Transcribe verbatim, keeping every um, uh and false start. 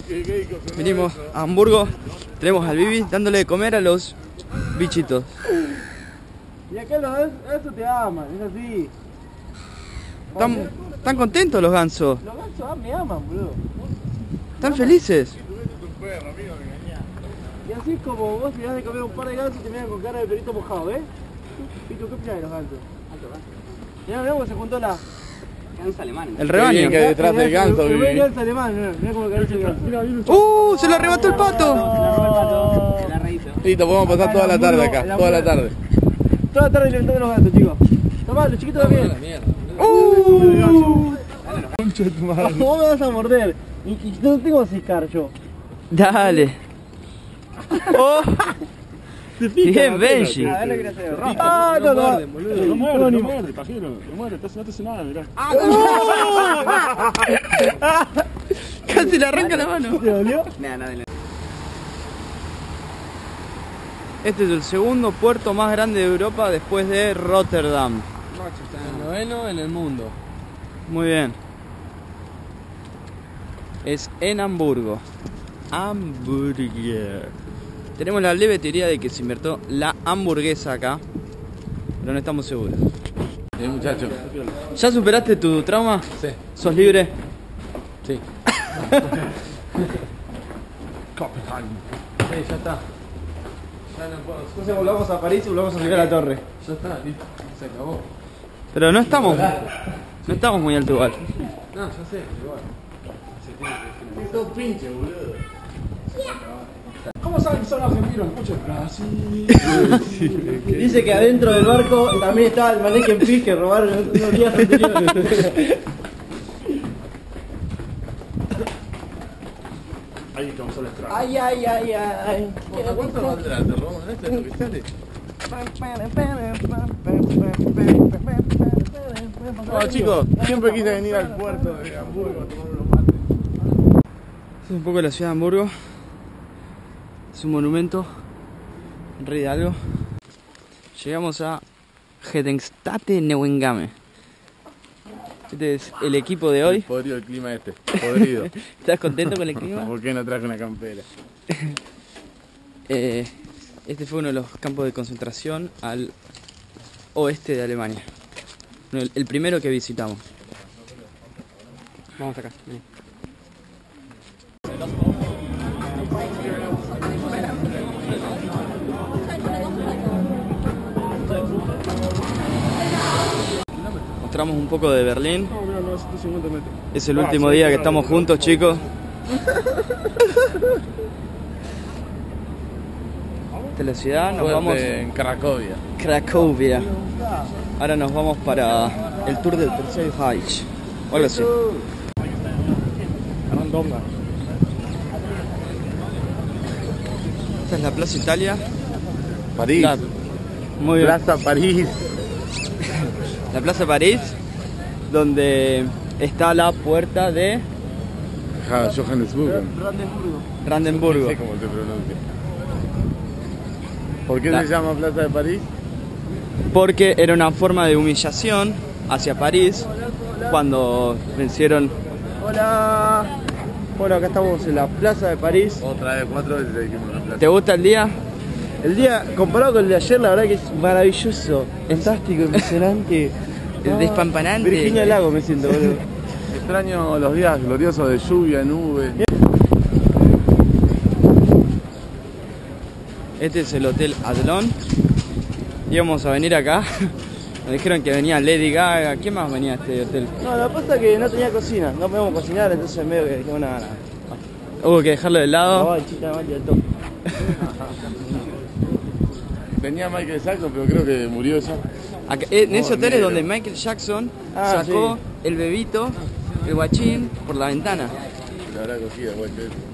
Venimos a Hamburgo, tenemos al Bibi dándole de comer a los bichitos. Y acá los gansos te aman, es así. ¿Están, ¿Están contentos los gansos? Los gansos me aman, boludo. ¿Están felices? Y así es como vos te das de comer un par de gansos y te miran con cara de perito mojado, ¿ves? ¿Y tú qué opinas de los gansos? Mirá, mirá cómo se juntó la... Ganso alemán. El rebaño. Que detrás del ganso, el Bibi. ganso alemán, mirá, mirá cómo carece el ganso. ¡Uh! ¡Se lo arrebató el pato! Se la rehizo. Listo, podemos pasar toda la tarde acá, toda la tarde. Toda la tarde alimentando los gansos, chicos. Tomá, los chiquitos también. ¡Uh! Concha de tu madre. Vos me vas a morder. Y, y no tengo a secar yo. Dale. ¡Oh! Bien, Benji. A ver lo que le hace. Ah, no, no. No muerde, no muerde, pajero. No muerde, no te hace nada, mirá. Casi le arranca la mano. ¿Te dolió? Nada, nada. Este es el segundo puerto más grande de Europa después de Rotterdam. El noveno en el mundo. Muy bien. Es en Hamburgo. Hamburger. Tenemos la leve teoría de que se inventó la hamburguesa acá, pero no estamos seguros. Eh, muchacho. ¿Ya superaste tu trauma? Sí. ¿Sos libre? Sí. Copenhagen. Sí, ya está. Ya no puedo. Entonces volvamos a París y volvamos a subir a la torre. Ya está, listo. Se acabó. Pero no estamos. No estamos muy alto igual. No, ya sé, igual. Se tiene que... Es todo pinche, boludo. ¿Cómo saben que son argentinos? Mucho Brasil. Dice que adentro del barco también estaba el Mannequin Pig que robaron unos días anteriores. Ahí estamos al extraño. Ay, ay, ay, ay. ¿Cuánto valdrá? ¿Te robamos este? ¿Lo que sale? Bueno, chicos, siempre quise venir al puerto de Hamburgo a tomar unos mates. Esta es un poco la ciudad de Hamburgo. Es un monumento, un rey de algo. Llegamos a Hedenstadte Neuengamme. Este es el equipo de hoy. Podrido el clima este, podrido. ¿Estás contento con el clima? ¿Por qué no traje una campera? Eh, este fue uno de los campos de concentración al oeste de Alemania. El, el primero que visitamos. Vamos acá. Vení. Mostramos un poco de Berlín. Es el último día que estamos juntos, chicos. Esta es la ciudad, nos Fuerte vamos en Cracovia. Cracovia. Ahora nos vamos para el tour del Tercer Reich. O algo así. Esta es la Plaza Italia. París. La, muy bien. Plaza París. La Plaza París, donde está la puerta de Ja, Johannesburgo. Brandenburgo. No sé cómo se pronuncia. ¿Por qué La- se llama Plaza de París? Porque era una forma de humillación hacia París cuando vencieron. Hola. Bueno, acá estamos en la Plaza de París. Otra vez, cuatro veces le dijimos la plaza. ¿Te gusta el día? El día, comparado con el de ayer, la verdad que es maravilloso, fantástico, impresionante. El despampanante. Virginia Lago me siento, boludo. Extraño los días gloriosos de lluvia, nube. Este es el Hotel Adlon. Íbamos a venir acá. Nos dijeron que venía Lady Gaga. ¿Quién más venía a este hotel? No, lo que pasa es que no tenía cocina, no podíamos cocinar, entonces medio que dijimos nada, nada. Hubo que dejarlo de lado. Ay, chica, mal del top. Tenía Michael Jackson, pero creo que murió ya. Acá- en ese Oh, hotel es negro. donde Michael Jackson Ah, sacó sí. el bebito, el guachín, por la ventana. Lo habrá cogido, güey.